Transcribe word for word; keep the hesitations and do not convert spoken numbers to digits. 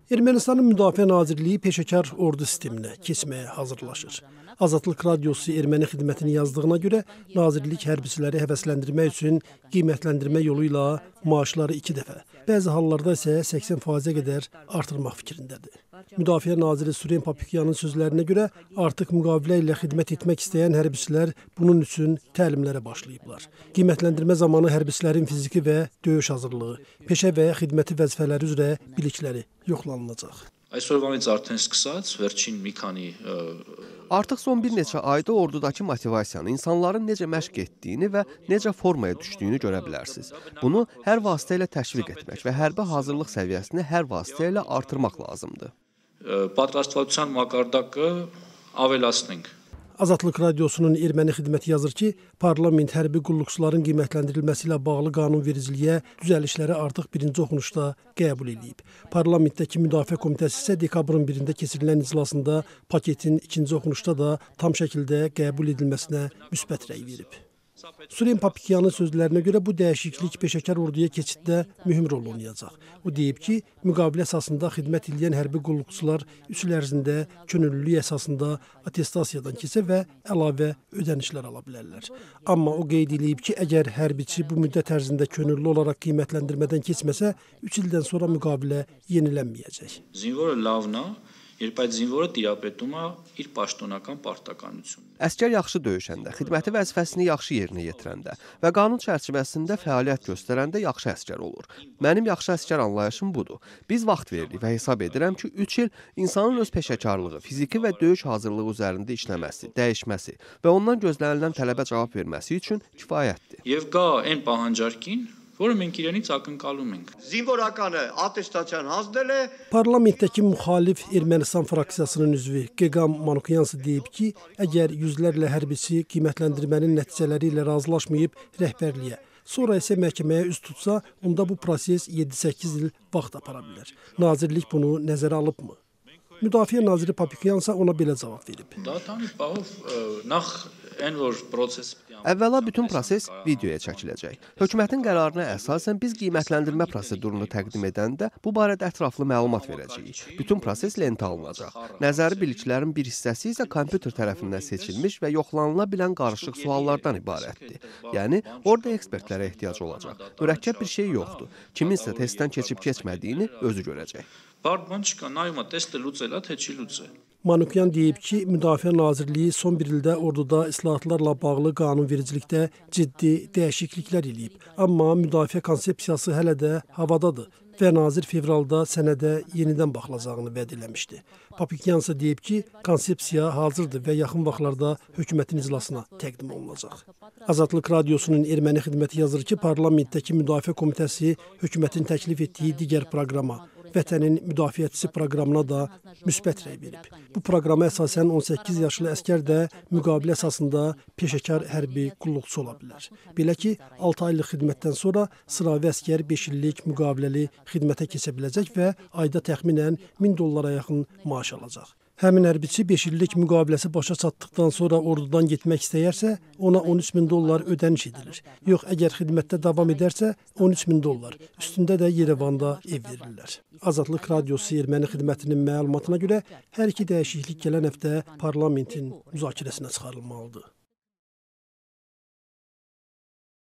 Ermənistanın Müdafiə Nazirliyi peşəkar ordu sisteminə keçməyə hazırlaşır. Azadlıq Radiosu erməni xidmətini yazdığına görə Nazirlik hərbiçiləri həvəsləndirmək üçün qiymətləndirmə yolu ilə maaşları iki dəfə, bəzi hallarda isə səksən faizə qədər artırmaq fikrindədir. Müdafiə Naziri Suren Papikyanın sözlərinə görə artıq müqavilə ilə xidmət etmək istəyən hərbiçilər bunun üçün təlimlərə başlayıblar. Qiymətləndirmə zamanı hərbiçilərin fiziki və döyüş hazırlığı, peşə və xidməti vəzifələri üzrə bilikləri yoxlanılacaq. Այսօրվանից արդեն սկսած վերջին մի քանի Artıq son bir neçə ayda ordudakı motivasiyanı, insanların necə məşq etdiyini və necə formaya düşdüyünü görə bilərsiniz. Bunu hər vasitə ilə təşviq etmək və hərbi hazırlıq səviyyəsini hər vasitə ilə artırmaq lazımdır. Պատրաստվածության մակարդակը ավելացնենք. Azadlıq Radiosunun erməni xidməti yazır ki, parlament hərbi qulluqçuların qiymətləndirilməsi ilə bağlı qanunvericiliyə düzəlişləri artıq birinci oxunuşda qəbul edib. Parlamentdəki Müdafiə Komitəsi isə dekabrın birində keçirilən iclasında paketin ikinci oxunuşda da tam şəkildə qəbul edilməsinə müsbət rəy verib. Suren Papikyanın sözlərinə görə bu dəyişiklik peşəkar orduya keçiddə mühüm rol oynayacaq. O deyib ki, müqavilə əsasında xidmət edən hərbi qulluqçular üç il ərzində könüllülük əsasında attestasiyadan keçə və əlavə ödənişlər ala bilərlər. Amma o qeyd edib ki, əgər hərbiçi bu müddət ərzində könüllü olaraq qiymətləndirmədən keçməsə, üç ildən sonra müqavilə yenilənməyəcək. Զինվորը լավն է, երբ այդ զինվորը տիրապետում է իր պաշտոնական պարտականությունն։ Əskər yaxşı döyüşəndə, xidməti vəzifəsini yaxşı yerinə yetirəndə və qanun çərçivəsində fəaliyyət göstərəndə yaxşı əskər olur. Mənim yaxşı əskər anlayışım budur. Biz vaxt veririk və hesab edirəm ki, üç il insanın öz peşəkarlığı, fiziki və döyüş hazırlığı üzərində işləməsi, dəyişməsi və ondan gözlənilən tələbə cavab verməsi üçün kifayətdir. Եվ կա այն պահանջարկին, որը մենք իրենից ակնկալում ենք։ Զինվորականը ատեստացիան հանձնել է Parlamentdəki müxalif Ermənistan fraksiyasının üzvü Geqam Manukyansı deyib ki, əgər yüzlərlə hərbiçi qiymətləndirmənin nəticələri ilə razılaşmayıb rəhbərliyə, sonra isə məhkəməyə üz tutsa, onda bu proses yeddi səkkiz il vaxt apara bilər. Nazirlik bunu nəzərə alıbmı? Müdafiə Naziri Papikyansa ona belə cavab verib. Դատանի պահով նախ այն որ պրոցեսը Əvvəla bütün proses videoya çəkiləcək. Hökumətin qərarına əsasən biz qiymətləndirmə prosedurunu təqdim edəndə bu barədə ətraflı məlumat verəcəyik. Bütün proses lentə alınacaq. Nəzəri biliklərin bir hissəsi isə kompüter tərəfindən seçilmiş və yoxlanıla bilən qarışıq suallardan ibarətdir. Yəni, orada ekspertlərə ehtiyac olacaq. Mürəkkəb bir şey yoxdur. Kiminsə testdən keçib keçmədiyini özü görəcək. Բարդ բան չկա, նայում է տեստը լուծել է, թե չի լուծել։ Manukyan deyib ki, Müdafiə Nazirliyi son bir ildə orduda islahatlarla bağlı qanunvericilikdə ciddi dəyişikliklər eləyib. Amma müdafiə konsepsiyası hələ də havadadır və nazir fevralda sənədə yenidən baxılacağını vəd eləmişdi. Papikyansa deyib ki, konsepsiya hazırdır və yaxın vaxtlarda hökumətin iclasına təqdim olunacaq. Azadlıq Radiosunun erməni xidməti yazır ki, parlamentdəki Müdafiə Komitəsi hökumətin təklif etdiyi digər proqrama, Vətənin Müdafiəçisi proqramına da müsbət rəy verib. Bu proqrama əsasən on səkkiz yaşlı əskər də müqavilə əsasında peşəkar hərbi qulluqçu ola bilər. Belə ki, altı aylıq xidmətdən sonra sıravi əskər beş illik müqaviləli xidmətə keçə biləcək və ayda təxminən min dollara yaxın maaş alacaq. Həmin hərbiçi beş illik müqaviləsi başa çatdıqdan sonra ordudan getmək istəyərsə, ona on üç min dollar ödəniş edilir. Yox, əgər xidmətdə davam edərsə, on üç min dollar. Üstündə də Yerevanda ev verirlər. Azadlıq Radiosu erməni xidmətinin məlumatına görə hər iki dəyişiklik gələn həftə parlamentin müzakirəsinə çıxarılmalıdır.